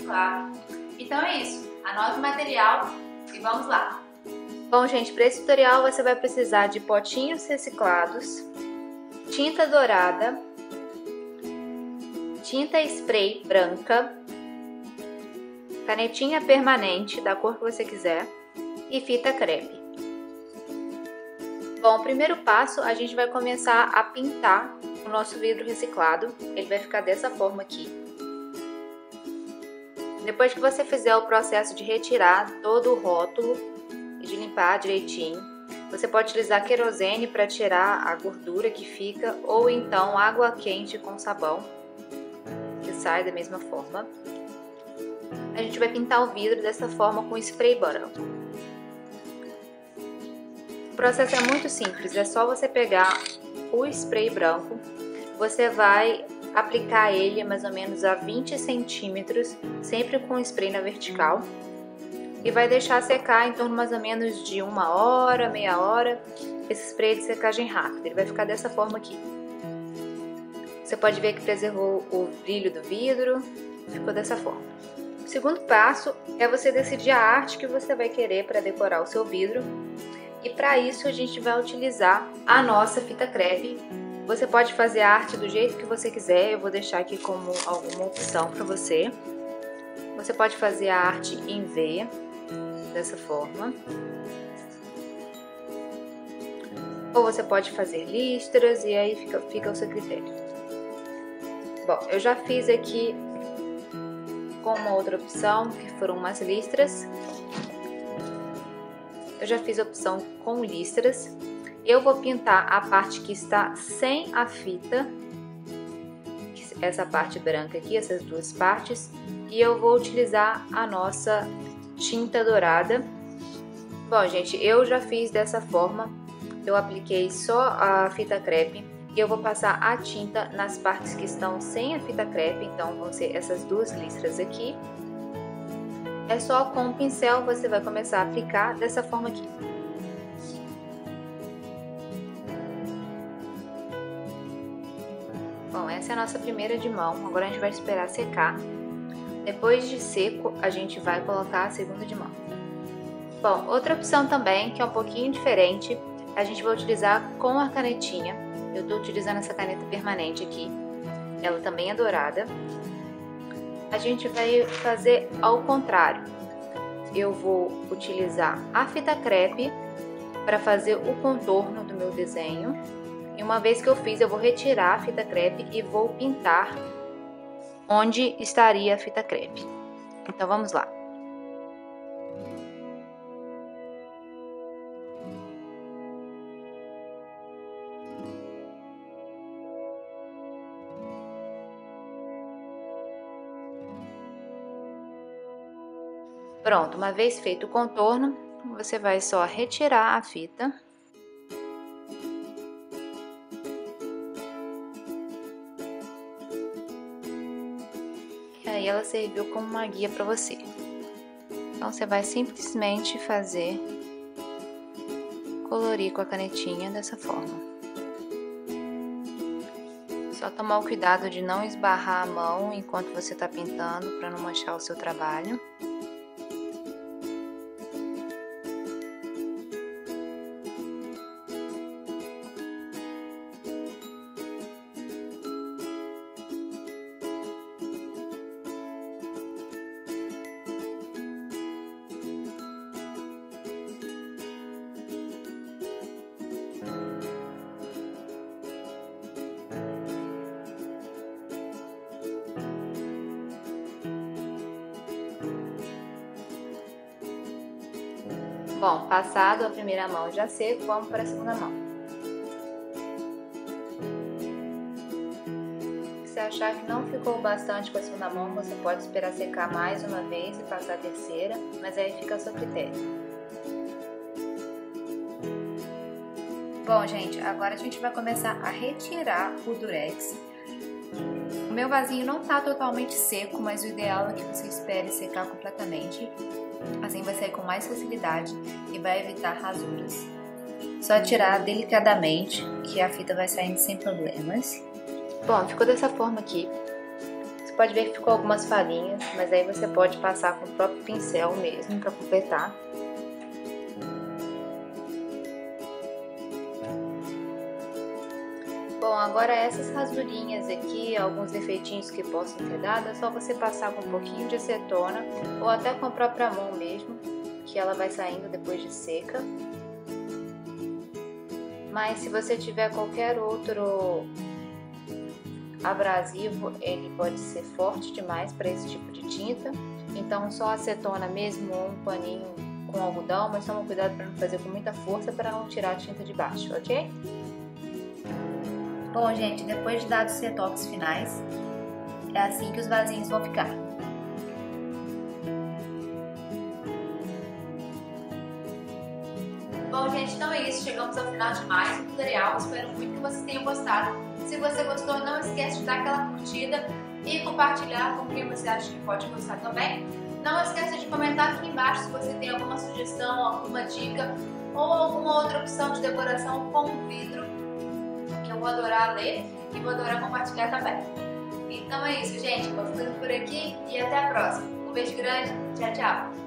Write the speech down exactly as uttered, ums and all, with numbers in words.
reciclado. Então é isso, anote o material e vamos lá! Bom, gente, para esse tutorial você vai precisar de potinhos reciclados, tinta dourada, tinta spray branca, canetinha permanente da cor que você quiser e fita crepe. Bom, o primeiro passo a gente vai começar a pintar o nosso vidro reciclado. Ele vai ficar dessa forma aqui. Depois que você fizer o processo de retirar todo o rótulo e de limpar direitinho, você pode utilizar querosene para tirar a gordura que fica, ou então água quente com sabão, que sai da mesma forma. A gente vai pintar o vidro dessa forma com spray branco. O processo é muito simples, é só você pegar o spray branco, você vai aplicar ele mais ou menos a vinte centímetros, sempre com o spray na vertical, e vai deixar secar em torno mais ou menos de uma hora, meia hora. Esse spray é de secagem rápida, ele vai ficar dessa forma aqui. Você pode ver que preservou o brilho do vidro, ficou dessa forma. O segundo passo é você decidir a arte que você vai querer para decorar o seu vidro. E para isso a gente vai utilizar a nossa fita crepe. Você pode fazer a arte do jeito que você quiser, eu vou deixar aqui como alguma opção para você. Você pode fazer a arte em V, dessa forma. Ou você pode fazer listras e aí fica, fica ao seu critério. Bom, eu já fiz aqui com uma outra opção, que foram umas listras. Eu já fiz a opção com listras. Eu vou pintar a parte que está sem a fita, essa parte branca aqui, essas duas partes, e eu vou utilizar a nossa tinta dourada. Bom, gente, eu já fiz dessa forma, eu apliquei só a fita crepe e eu vou passar a tinta nas partes que estão sem a fita crepe, então vão ser essas duas listras aqui. É só com o pincel você vai começar a aplicar dessa forma aqui. Bom, essa é a nossa primeira de mão, agora a gente vai esperar secar. Depois de seco, a gente vai colocar a segunda de mão. Bom, outra opção também, que é um pouquinho diferente, a gente vai utilizar com a canetinha. Eu estou utilizando essa caneta permanente aqui, ela também é dourada. A gente vai fazer ao contrário. Eu vou utilizar a fita crepe para fazer o contorno do meu desenho. E uma vez que eu fiz, eu vou retirar a fita crepe e vou pintar onde estaria a fita crepe. Então vamos lá. Pronto, uma vez feito o contorno, você vai só retirar a fita. E aí ela serviu como uma guia para você. Então você vai simplesmente fazer, colorir com a canetinha dessa forma. Só tomar o cuidado de não esbarrar a mão enquanto você está pintando, para não manchar o seu trabalho. Bom, passado a primeira mão já seco, vamos para a segunda mão. Se achar que não ficou bastante com a segunda mão, você pode esperar secar mais uma vez e passar a terceira, mas aí fica a seu critério. Bom, gente, agora a gente vai começar a retirar o durex. O meu vasinho não tá totalmente seco, mas o ideal é que você espere secar completamente. Assim vai sair com mais facilidade e vai evitar rasuras. Só tirar delicadamente, que a fita vai saindo sem problemas. Bom, ficou dessa forma aqui. Você pode ver que ficou algumas falhinhas, mas aí você pode passar com o próprio pincel mesmo para completar. Bom, agora essas rasurinhas aqui, alguns defeitinhos que possam ter dado, é só você passar com um pouquinho de acetona ou até com a própria mão mesmo, que ela vai saindo depois de seca. Mas se você tiver qualquer outro abrasivo, ele pode ser forte demais para esse tipo de tinta, então só acetona mesmo ou um paninho com algodão, mas toma cuidado para não fazer com muita força para não tirar a tinta de baixo, ok? Bom, gente, depois de dar os retoques finais, é assim que os vasinhos vão ficar. Bom, gente, então é isso. Chegamos ao final de mais um tutorial. Espero muito que vocês tenham gostado. Se você gostou, não esquece de dar aquela curtida e compartilhar com quem você acha que pode gostar também. Não esqueça de comentar aqui embaixo se você tem alguma sugestão, alguma dica ou alguma outra opção de decoração com vidro, que eu vou adorar ler e vou adorar compartilhar também. Então é isso, gente. Vou ficando por aqui e até a próxima. Um beijo grande. Tchau, tchau.